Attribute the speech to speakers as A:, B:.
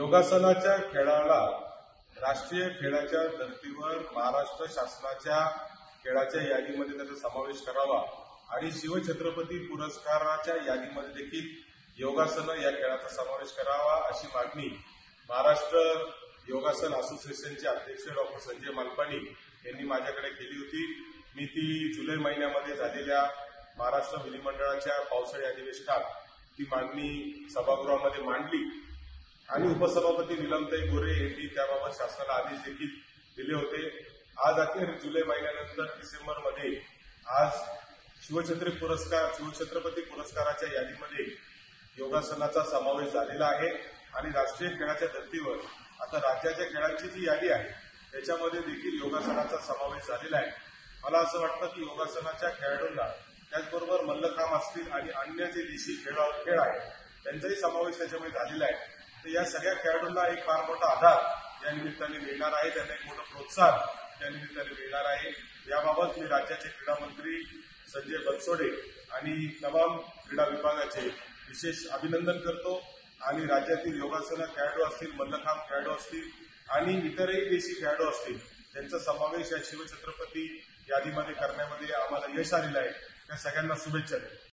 A: योगासनाच्या खेळाला राष्ट्रीय खेळाच्या धर्तीवर महाराष्ट्र शासनाच्या खेळाच्या यादीमध्ये त्याचा समावेश करावा आणि शिवछत्रपती पुरस्काराच्या यादीमध्ये देखील योगासन या खेळाचा समावेश करावा अशी मागणी महाराष्ट्र योगासन असोसिएशनचे अध्यक्ष डॉक्टर संजय मालपाणी यांनी माझ्याकडे केली होती। मी ती जुलै महिन्यामध्ये झालेल्या महाराष्ट्र विधिमंडळाच्या पावसाळी अधिवेशनात ती मागणी सभागृहामध्ये मांडली आणि उपसभापती नीलमताई गोरे यांनी त्याबाबत शासनाला आदेश देखील दिले होते। आज अखेर जुलै महिन्यानंतर डिसेंबरमध्ये आज शिवछत्रपती पुरस्काराच्या यादीमध्ये योगासनाचा समावेश झालेला आहे आणि राष्ट्रीय खेळाच्या धर्तीवर आता राज्याच्या खेळांची जी यादी आहे त्याच्यामध्ये देखील योगासनाचा समावेश झालेला आहे। मला असं वाटतं की योगासनाच्या खेळाडूंना त्याचबरोबर मल्लखांब असतील आणि अन्य जे देशी खेळ आहेत त्यांचाही समावेश त्याच्यामध्ये झालेला आहे। तर या सगळ्या खेळाडूंना एक फार मोठा आधार या निमित्ताने मिळणार आहे, त्यांना एक मोठं प्रोत्साहन त्या निमित्ताने मिळणार आहे। याबाबत मी राज्याचे क्रीडा मंत्री संजय बनसोडे आणि तमाम क्रीडा विभागाचे विशेष अभिनंदन करतो आणि राज्यातील योगासन खेळाडू असतील, मल्लखांब खेळाडू असतील आणि इतरही देशी खेळाडू असतील त्यांचा समावेश या शिवछत्रपती यादीमध्ये करण्यामध्ये आम्हाला यश आलेलं आहे। त्या सगळ्यांना शुभेच्छा देतो।